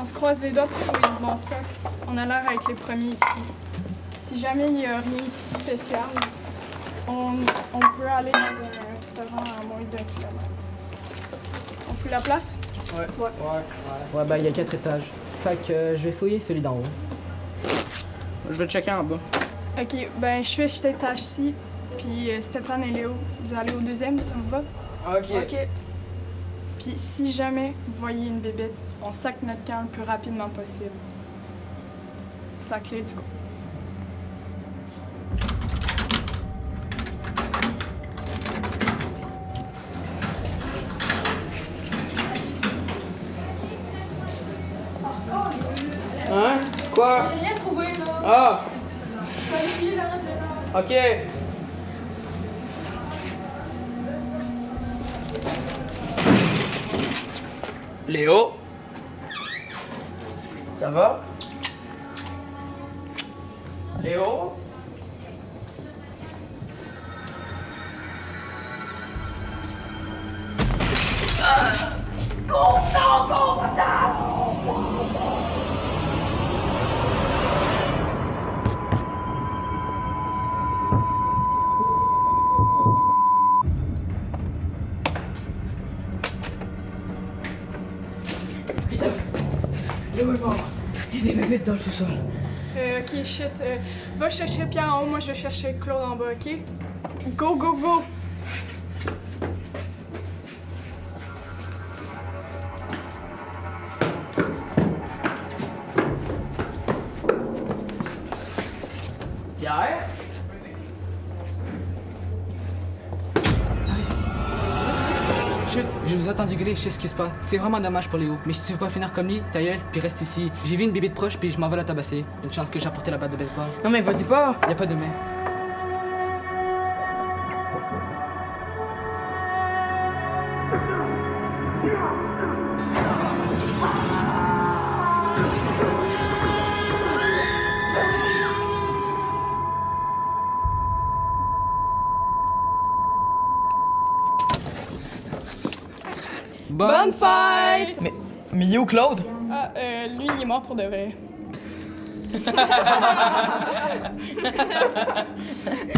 On se croise les doigts pour trouver du bon stock. On a l'air d'être les premiers ici. Si jamais il n'y a rien ici spécial, on peut aller dans un restaurant à moins d'1 kilomètre. On fouille la place? Ouais. Ouais, ben il y a 4 étages. Fait que je vais fouiller celui d'en haut. Je vais checker en bas. Ok, ben je fais cet étage-ci, puis Stéphane et Léo, vous allez au deuxième, ça vous va? Ok. Puis si jamais vous voyez une bébête, on sac notre camp le plus rapidement possible. Fait que let's go. Hein? Quoi? J'ai rien trouvé là. Ah! Olivier, là, Ok. Léo? Ça va? Léo? Léo est mort. Il y a des bébêtes dans le sous-sol. Ok, shit. Va chercher Pierre en haut, moi je vais chercher Claude en bas, ok? Go, go, go! Pierre? Chut, je vous ai entendu gueuler, je sais ce qui se passe. C'est vraiment dommage pour Léo. Mais si tu veux pas finir comme lui, ta gueule, puis reste ici. J'ai vu une bébé de proche, puis je m'en vais la tabasser. Une chance que j'ai apporté la batte de baseball. Non mais vas-y pas! Y a pas de mais. Bonne fête! Mais il est où Claude? Ah, lui, il est mort pour de vrai.